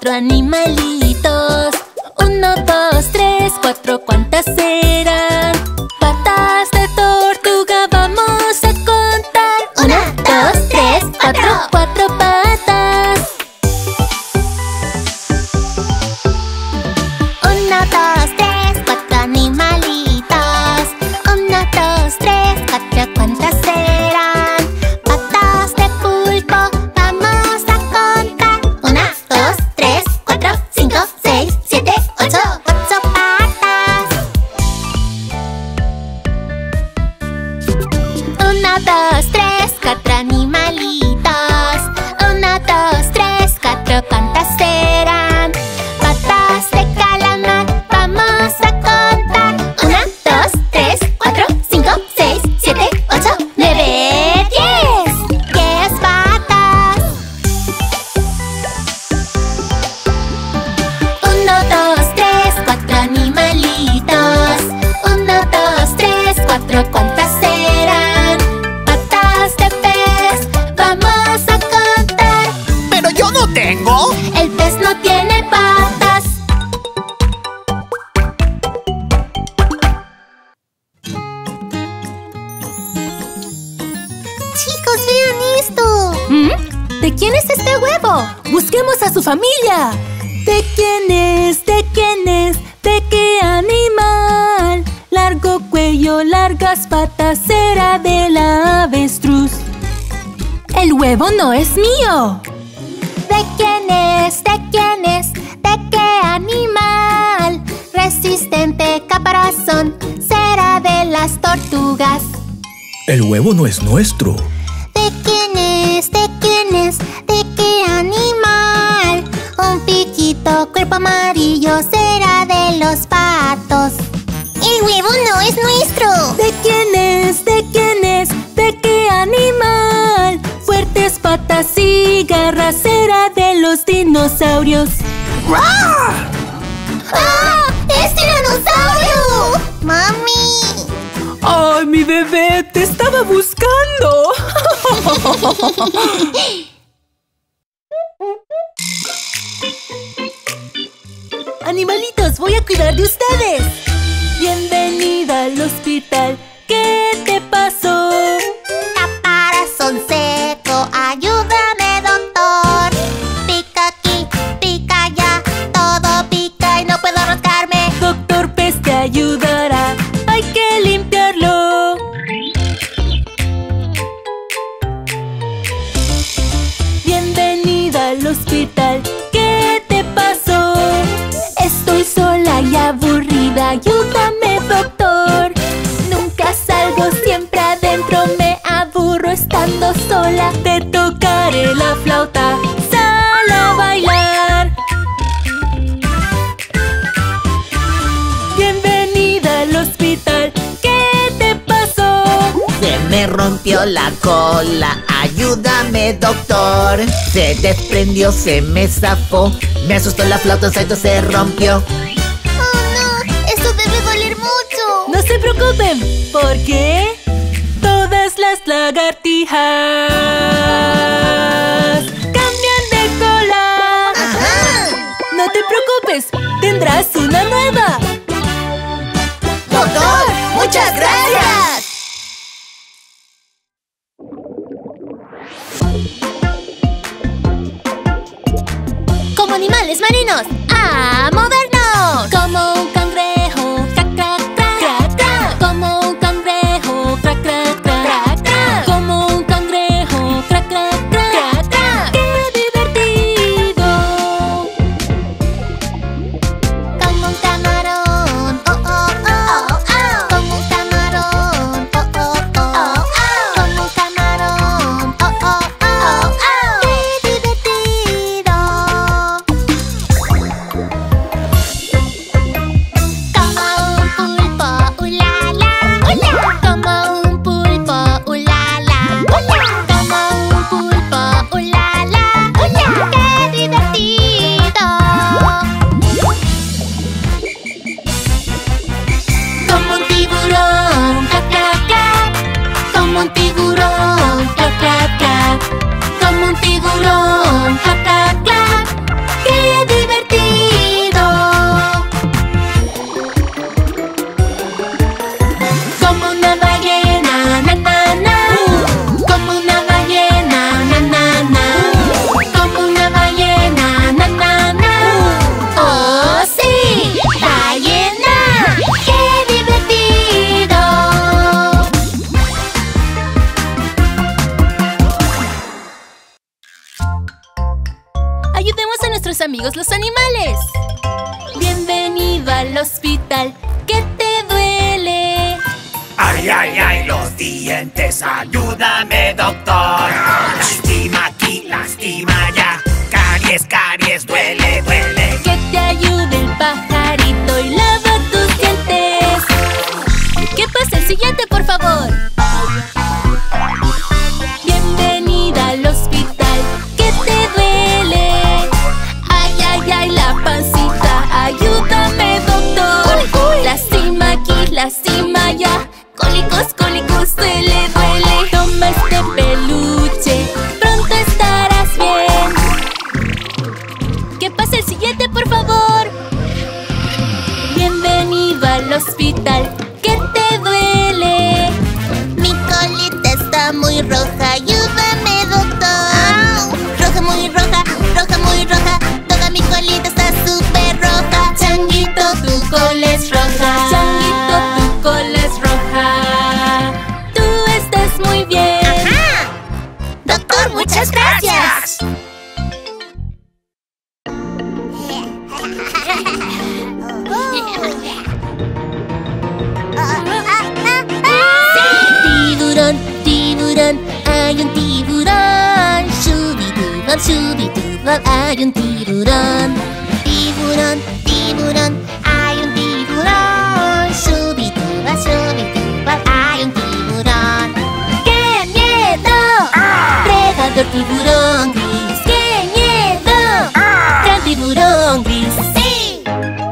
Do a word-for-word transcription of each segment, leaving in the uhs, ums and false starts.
cuatro animalitos. Uno, dos, tres, cuatro, ¿cuántas serán? Patas de tortuga vamos a contar. Una, dos, tres, cuatro, cuatro patas. Uno, dos, tres, cuatro animalitos. Uno, dos, tres, cuatro, ¿cuántas serán? Patas de pulpo vamos a contar. Una, dos, tres, cuatro, cinco, seis, siete, ocho, ocho patas. Uno, dos, tres, cuatro animalitos. Uno, dos, tres, cuatro, ¿cuántas serán? Patas de calamar vamos a contar. Una, dos, tres, cuatro, cinco, seis, siete, ocho, nueve, diez. Diez patas. Uno, dos, tres, cuatro animalitos. Uno, dos, tres, cuatro, ¿cuántas serán? Patas de pez vamos a contar. ¡Pero yo no tengo! El pez no tiene patas. Chicos, vean esto. ¿Mm? ¿De quién es este huevo? ¡Busquemos a su familia! ¿De quién es? ¿De quién es? ¿De qué animal? Largo cuello, largas patas, será de la avestruz. ¡El huevo no es mío! ¿De quién es? ¿De quién es? ¿De qué animal? Resistente caparazón, será de las tortugas. El huevo no es nuestro. ¿De quién es? ¿De quién es? ¿De qué animal? Un piquito, cuerpo amarillo, será de los patos. ¡El huevo no es nuestro! ¿De quién es? ¿De quién es? ¿De qué animal? Fuertes patas y garras, será de los dinosaurios. ¡Ah! ¡Ah! ¡Es tiranosaurio! ¡Mami! ¡Ay, mi bebé! ¡Te estaba buscando! Animalitos, voy a cuidar de ustedes. Bienvenida al hospital. ¿Qué te pasó? Caparazón seco, ayúdame, doctor. Pica aquí, pica allá, todo pica y no puedo rascarme. Doctor Pez te ayudará, hay que limpiarlo. Bienvenida al hospital. ¿Qué te pasó? Estoy sola y aburrida, ayúdame, doctor. Nunca salgo, siempre adentro, me aburro estando sola. Te tocaré la flauta, sal a bailar. Bienvenida al hospital. ¿Qué te pasó? Se me rompió la cola, ayúdame, doctor. Se desprendió, se me zafó, me asustó la flauta, el salto se rompió. ¡Oh, no! ¡Esto debe doler mucho! No se preocupen, porque todas las lagartijas cambian de cola. ¡Ajá! No te preocupes, tendrás una nueva. ¡Doctor! ¡Muchas gracias! Como animales marinos, ¡a movernos! Como un cangrejo, crac, crac, crac, crac, crac. Como un cangrejo, crac, crac, crac, crac, crac. Como un cangrejo, crac, crac, crac, crac, crac. ¡Qué divertido! Como un camarón, oh, oh, oh, oh. Como un camarón, oh, oh, oh, oh. Como un camarón, oh, oh, oh, oh. ¡Qué divertido! dientes! Bienvenido al hospital. ¿Qué te duele? Ay, ay, ay, los dientes. Ayúdame, doctor. Lastima aquí, lastima allá. Caries, caries, duele, duele. Que te ayude el pajarito y lava tus dientes. ¿Qué pasa el siguiente, por favor? Bienvenida al hospital. ¿Qué te duele? Ay, ay, ay, la pancita. Ayúdame, doctor. Lastima aquí, lastima allá. Cólicos, cólicos, duele, duele. Toma este peluche, pronto estarás bien. ¿Qué pasa el siguiente, por favor? Bienvenido al hospital. ¿Qué te duele? Mi colita está muy roja. Ayúdame, doctor. Roja, muy roja, roja, muy roja. Toda mi colita está súper roja. Changuito, tu cola es roja. Changuito, tu cola es roja. Tú estás muy bien. ¡Ajá! Doctor, muchas gracias. Tiburón, tiburón, hay un tiburón. Shubidubab, shubidubab, hay un tiburón. Tiburón, tiburón, hay un tiburón. Shubidubab, shubidubab, hay un tiburón. ¡Qué miedo! Predador tiburón gris. ¡Qué miedo! Gran tiburón gris. ¡Sí!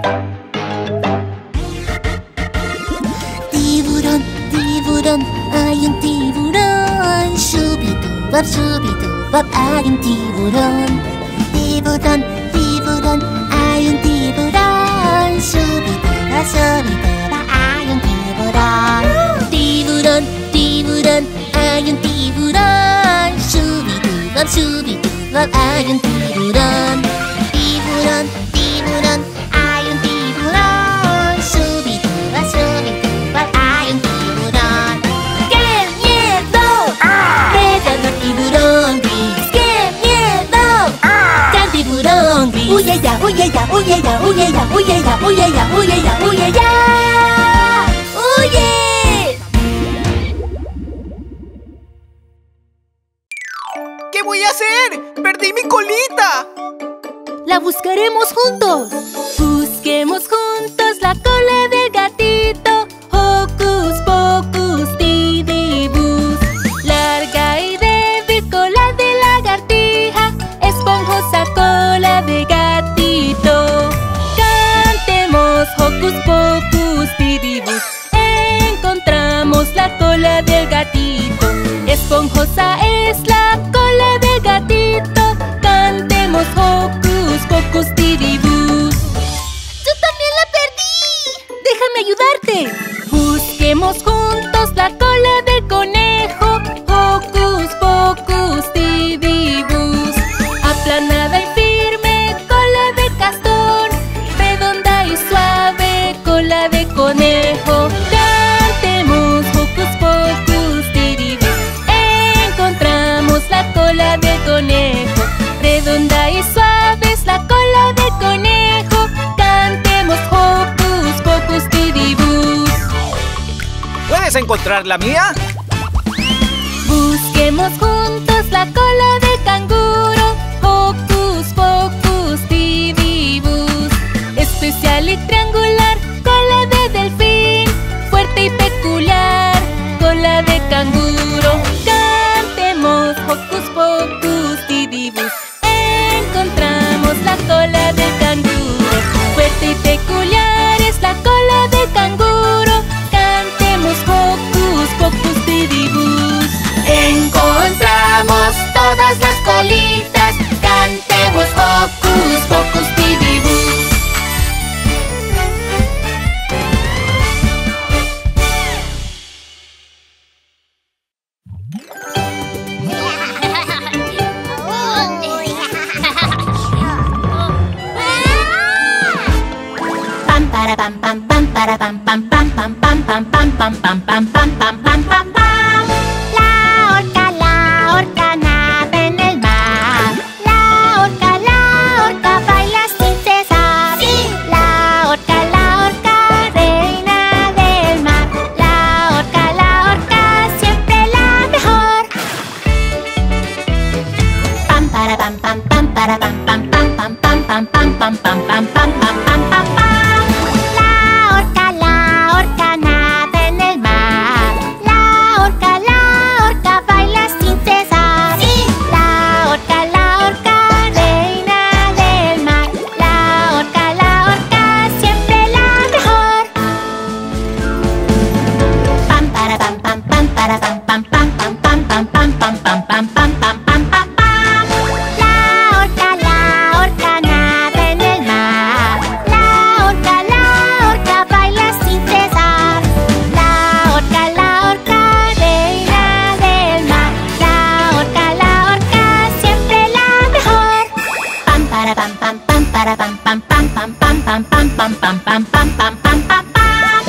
Tiburón, tiburón, hay un tiburón. Shubidubab, shubidubab, hay un tiburón. Tiburón, tiburón, hay un tiburón. Shubidubab, shubidubab, hay un tiburón. Tiburón, tiburón, hay un tiburón. Shubidubab, shubidubab, hay un tiburón. Tiburón, tiburón, hay un tiburón. Shubidubab, shubidubab, hay un tiburón. ¡Qué miedo! Predador tiburón gris. ¡Qué miedo! Gran tiburón gris. ¡Huye ya, huye ya, huye ya, huye ya, huye ya, huye ya, huye ya, huye ya! ¡Huye! ¿Qué voy a hacer? ¡Perdí mi colita! ¡La buscaremos juntos! Busquemos juntos la cola del gatito. Hocus pocus tidibus. Larga y débil cola de lagartija. Esponjosa cola de gatito. Cantemos hocus pocus tidibus. Encontramos la cola del gatito. Esponjosa es la cola del gatito. Cantemos hocus pocus tidibus. ¡Yo también la perdí! Déjame ayudarte. Busquemos juntos la cola del conejo. Hocus pocus tidibus. Aplanada y firme, cola de castor. Redonda y suave, cola de conejo. Cantemos hocus pocus tidibus. Encontramos la cola de conejo. Redonda y suave es la cola de conejo. Cantemos hocus pocus tidibus. ¿Puedes encontrar la mía? Busquemos juntos la cola de canguro. Hocus pocus tidibus. Especial y triangular, cola de delfín. Fuerte y peculiar, cola de canguro. Cantemos hocus pocus tidibus. Encontramos la cola del canguro. Fuerte y peculiar es la cola de canguro. Cantemos hocus pocus tidibus. Encontramos todas las colitas. Cantemos hocus pocus tidibus. Pam para pam pam pam para pam pam pam pam pam pam pam pam pam pam pam pam pam pam pam. La orca, la orca nada en el mar. La orca, la orca baila sin cesar. pam, pam, pam, pam. La orca, la orca nada en el mar. La orca, la orca baila sin cesar. ¡Sí! La orca, la orca, reina del mar. La orca, la orca, siempre la mejor. Pam, para, pam, pam, pam, para, pam, pam, pam, pam, pam, pam, pam, pam, pam, pam, pam, pam, pam, pam, pam. La orca, la orca nada en el mar. La orca, la orca baila sin cesar. La orca, la orca, reina del mar. La orca, la orca, siempre la mejor. Pam, para, pam, pam, pam, para, pam, pam, pam, pam, pam, pam, pam, pam, pam, pam, pam, pam, pam, pam, pam.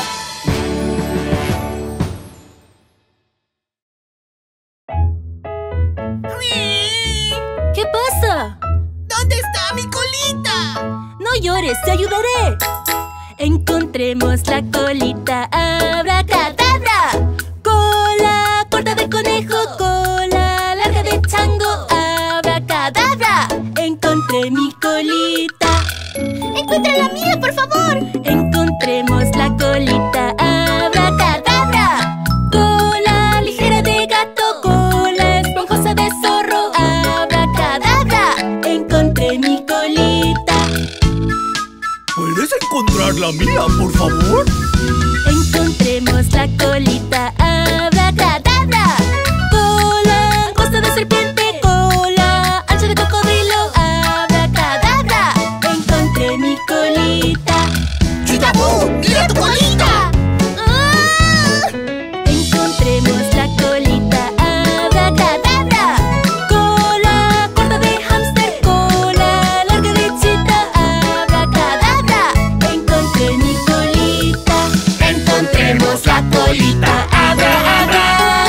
¿Qué pasa? ¿Dónde está mi colita? No llores, te ayudaré. Encontremos la colita, abracadabra. Cola corta de conejo, cola larga de chango, abracadabra. Encontré mi colita. ¡Encuentra la mía, por favor! Encontremos la colita, abracadabra. Cola ligera de gato, cola esponjosa de zorro, abracadabra. Encontré mi colita. ¿Puedes encontrar la mía, por favor? Encontremos la colita, abracadabra. Cola angosta de serpiente, cola ancha de cocodrilo, abracadabra. Encontré mi colita. ¡Chitabú! ¡Mira tu colita! ¡Ah! Encontremos la colita, abracadabra. Cola corta de hámster, cola larga de chita, abracadabra. Encontré mi colita. Encontremos la colita. ¡Abra, abra!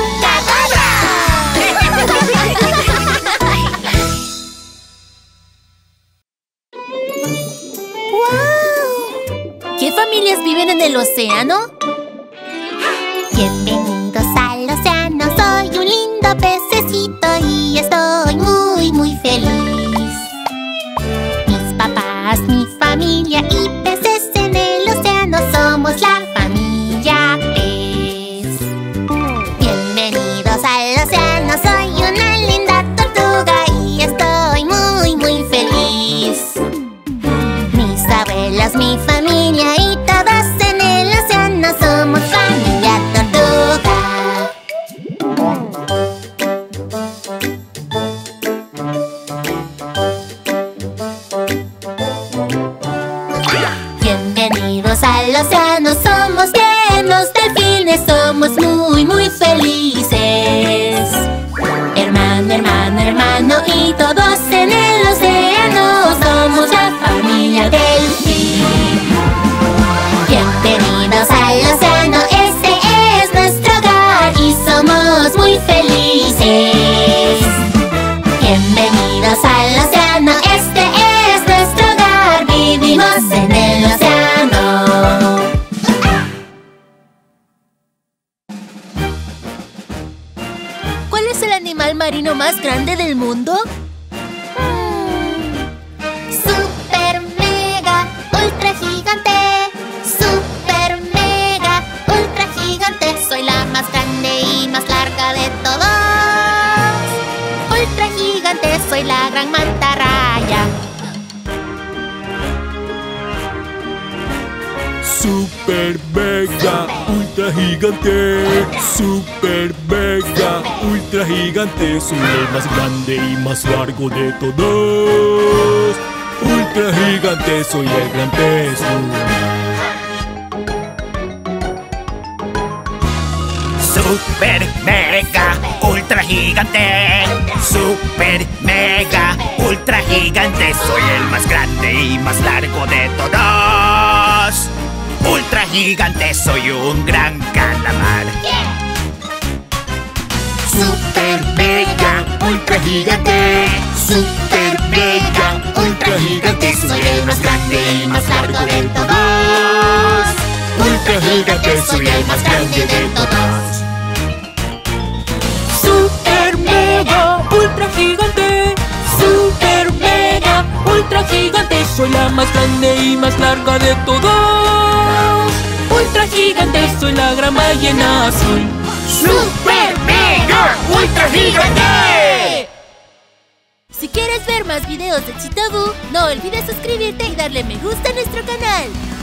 ¿Qué familias viven en el océano? Bienvenidos al océano, soy un lindo pececito y estoy muy, muy feliz. Mis papás, mi familia y peces en el océano somos la familia pez. Bienvenidos al océano, soy una linda tortuga y estoy muy, muy feliz. Mis abuelos, mi familia y todos en el océano somos familia tortuga. Bienvenidos al océano, somos llenos delfines, somos muy, muy felices. Hermano, hermano, hermano y todos en el océano somos la familia delfín. Bienvenidos al océano, este es nuestro hogar y somos muy felices. Bienvenidos al océano, este es nuestro hogar, vivimos en el océano. ¿Cuál es el animal marino más grande del mundo? Super mega ultra gigante, super mega ultra gigante, soy la más grande y más larga de todos. Ultra gigante, soy la gran mantarraya. Super mega ultra gigante, super mega ultra gigante, soy el más grande y más largo de todos. Ultra gigante, soy el gran pez. Super mega ultra gigante, super mega ultra gigante, soy el más grande y más largo de todos. Ultra gigante, soy un gran calamar. Super mega ultra gigante, super mega ultra gigante, soy el más grande y más largo de todos. Ultra gigante, soy el más grande de todos. Super mega ultra gigante, super mega ultra ultra gigante. Soy la más grande y más larga de todos. Ultra gigante, soy la gran ballena azul. ¡Super Mega Ultra Gigante! Si quieres ver más videos de Chitaboo, no olvides suscribirte y darle me gusta a nuestro canal.